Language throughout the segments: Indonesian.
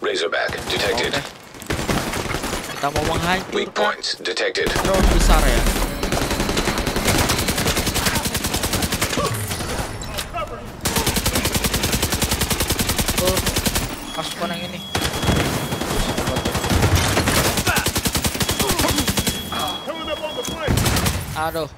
Razorback detected. Oke. Kita mau Weak menghancurkan points detected. drone besar ya. Pasukan yang ini. Aduh.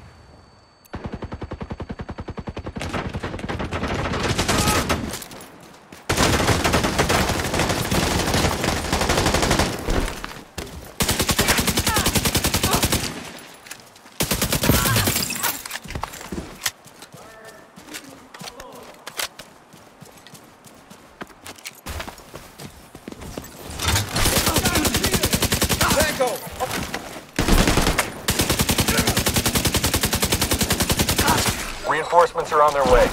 Reinforcements are on their way.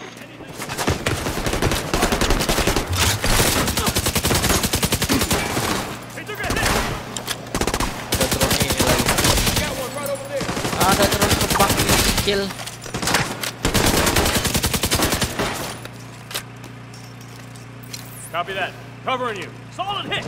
Ada terus kembang kecil. Copy that. Covering you. Solid hit.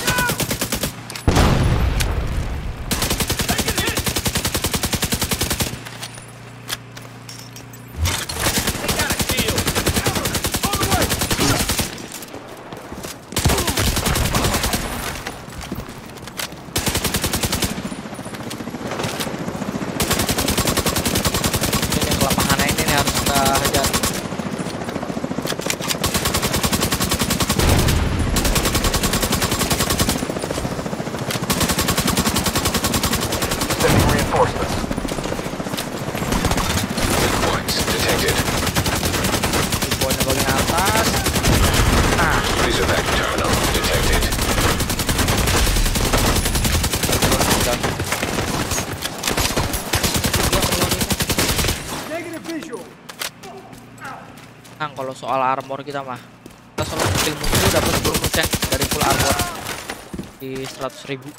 Nah, kalau soal armor kita mah, kita selalu kill musuh dapat 10% dari full armor di 100.000.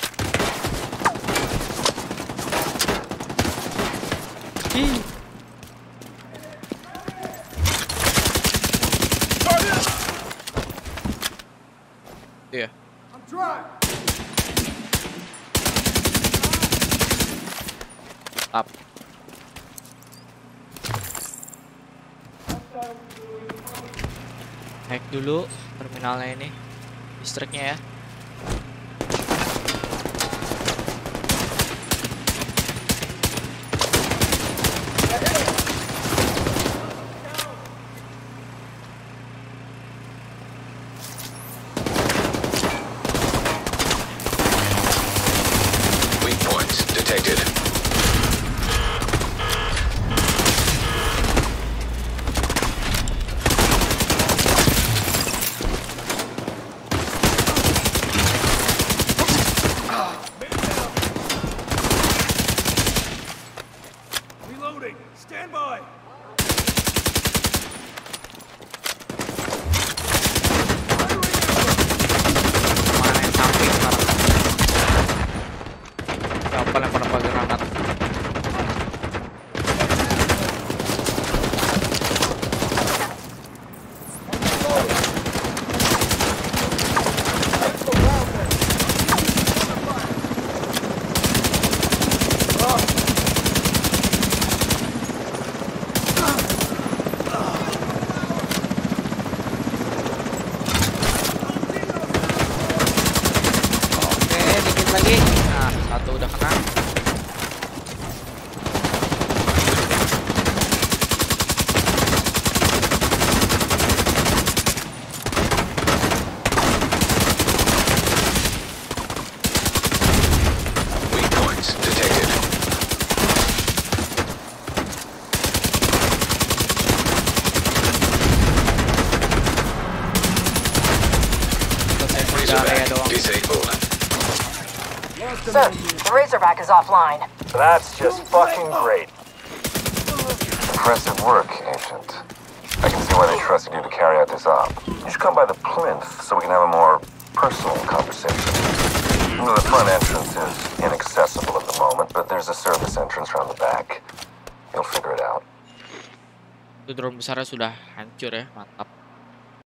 Iya. Up. Hack dulu terminalnya ini, listriknya ya. Weak points detected. Stand by. Mana yang samping sekarang? Siapa lempar pakai granat? Lagi, nah satu udah kena. Weak points detected. Razorback disabled. Sir, the Razorback is offline. That's just fucking great. Impressive work, Agent. I can see why they trusted you to carry out this op. You should come by the plinth so we can have a more personal conversation. The front entrance is inaccessible at the moment, but there's a service entrance around the back. You'll figure it out. Itu drone besarnya sudah hancur ya, mantap.